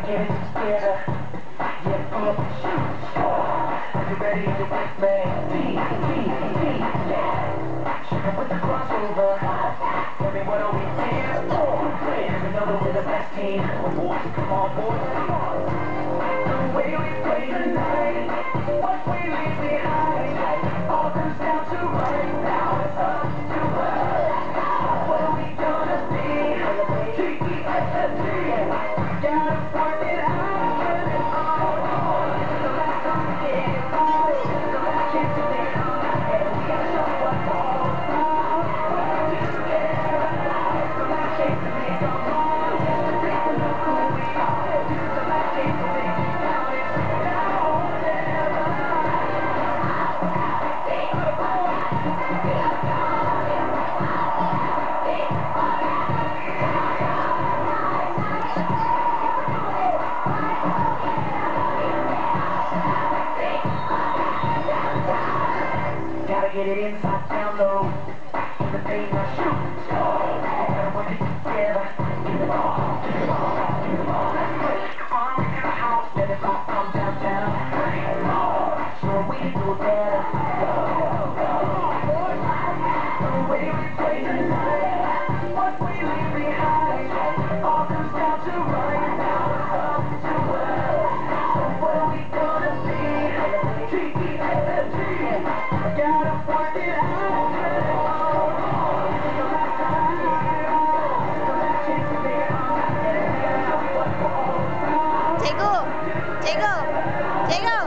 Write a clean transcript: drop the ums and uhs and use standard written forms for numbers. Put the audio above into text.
get it together. Yeah, you ready to with me? Yeah. With the crossover. Tell me what are we here for? We know that we're the best team. Boys, come on, boys. The way we play tonight, what we leave behind, all comes down to right now. It's up to us. What are we gonna be? T-E-S-S-T. Gotta work it out. The last time we get it right, the last chance to make it right, and we gotta show what it's all about. The last chance to make it right, yesterday we know who we are. The last chance to make it count, it's now or never. Gotta get it inside down low. The thing I shoot. Gotta work it together. Give it all. Give it all. Give it all. Let's go. Come on, we got a house. Let it pop from downtown. So we can do it better. The way we play tonight, what we leave behind, all comes down to right now. It's up to us. What are we gonna be? T-E-S-S-T. Gotta work it out. The last time, the last chance to make it right. Show me what we're all about. Take go.